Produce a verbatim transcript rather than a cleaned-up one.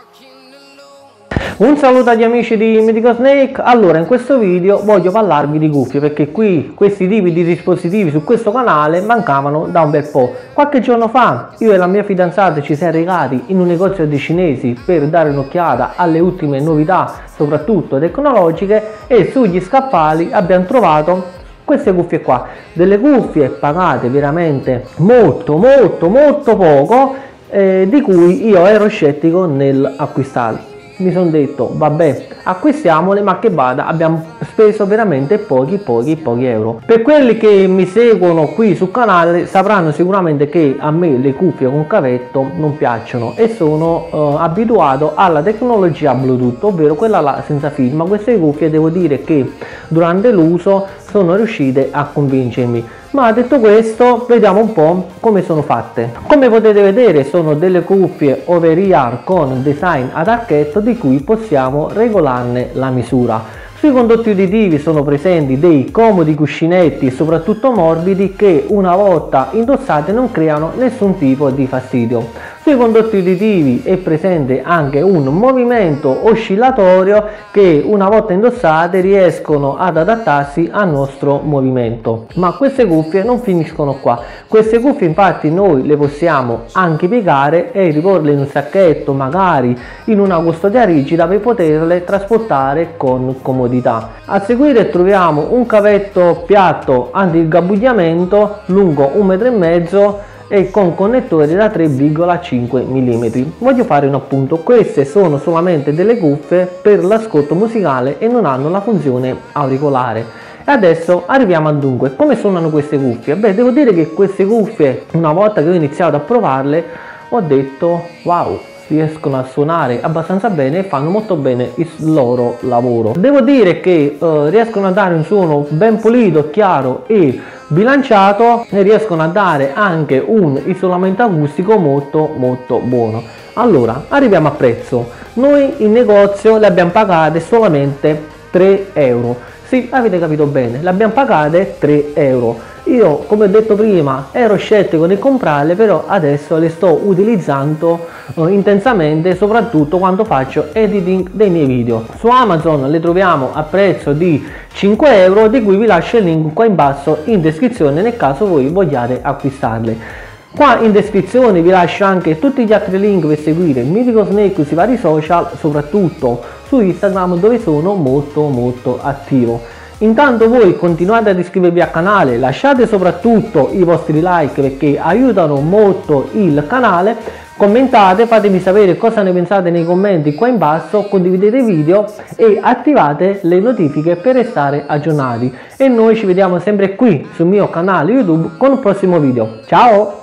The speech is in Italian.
Un saluto agli amici di Mythical Snake. Allora, in questo video voglio parlarvi di cuffie, perché qui questi tipi di dispositivi su questo canale mancavano da un bel po'. Qualche giorno fa io e la mia fidanzata ci siamo recati in un negozio di cinesi per dare un'occhiata alle ultime novità, soprattutto tecnologiche, e sugli scaffali abbiamo trovato queste cuffie qua, delle cuffie pagate veramente molto molto molto poco, eh, di cui io ero scettico nel acquistarle. Mi sono detto vabbè, acquistiamole, ma che vada, abbiamo speso veramente pochi pochi pochi euro. Per quelli che mi seguono qui sul canale sapranno sicuramente che a me le cuffie con cavetto non piacciono e sono eh, abituato alla tecnologia Bluetooth, ovvero quella là senza fil. Ma queste cuffie devo dire che durante l'uso sono riuscite a convincermi. Ma detto questo, vediamo un po' come sono fatte. Come potete vedere sono delle cuffie over ear con design ad archetto, di cui possiamo regolarne la misura. Sui condotti uditivi sono presenti dei comodi cuscinetti e soprattutto morbidi che una volta indossati non creano nessun tipo di fastidio. Sui condotti uditivi è presente anche un movimento oscillatorio che una volta indossate riescono ad adattarsi al nostro movimento. Ma queste cuffie non finiscono qua. Queste cuffie infatti noi le possiamo anche piegare e riporle in un sacchetto, magari in una custodia rigida, per poterle trasportare con comodità. A seguire troviamo un cavetto piatto anti-ingabugliamento lungo un metro e mezzo e con connettori da tre virgola cinque millimetri. Voglio fare un appunto: queste sono solamente delle cuffie per l'ascolto musicale e non hanno la funzione auricolare. E adesso arriviamo al dunque. Come suonano queste cuffie? Beh, devo dire che queste cuffie, una volta che ho iniziato a provarle, ho detto wow, riescono a suonare abbastanza bene e fanno molto bene il loro lavoro. Devo dire che eh, riescono a dare un suono ben pulito, chiaro e bilanciato, e riescono a dare anche un isolamento acustico molto molto buono. Allora, arriviamo a prezzo. Noi in negozio le abbiamo pagate solamente tre euro. Sì, avete capito bene, le abbiamo pagate tre euro. Io, come ho detto prima, ero scettico nel comprarle, però adesso le sto utilizzando eh, intensamente, soprattutto quando faccio editing dei miei video. Su Amazon le troviamo a prezzo di cinque euro, di cui vi lascio il link qua in basso in descrizione nel caso voi vogliate acquistarle. Qua in descrizione vi lascio anche tutti gli altri link per seguire Mythical Snake sui vari social, soprattutto su Instagram, dove sono molto molto attivo. Intanto voi continuate ad iscrivervi al canale, lasciate soprattutto i vostri like perché aiutano molto il canale, commentate, fatemi sapere cosa ne pensate nei commenti qua in basso, condividete i video e attivate le notifiche per restare aggiornati. E noi ci vediamo sempre qui sul mio canale YouTube con un prossimo video. Ciao!